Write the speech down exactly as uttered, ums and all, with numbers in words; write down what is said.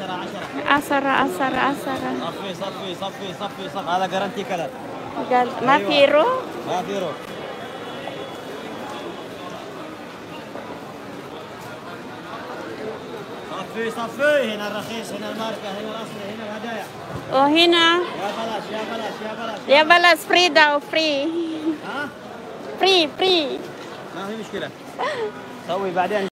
عشرة عشرة عشرة. صفي صفي صفي صفي صفي. هذا جارانتي كلر. قال ما في رو؟ ما في رو. صفي صفي. هنا الرخيص، هنا الماركة، هنا الأصلي، هنا الهدايا. وهنا يا بلاش يا بلاش يا بلاش. يا بلاش فري ده وفري. ها؟ فري فري. ما في مشكلة. سوي بعدين.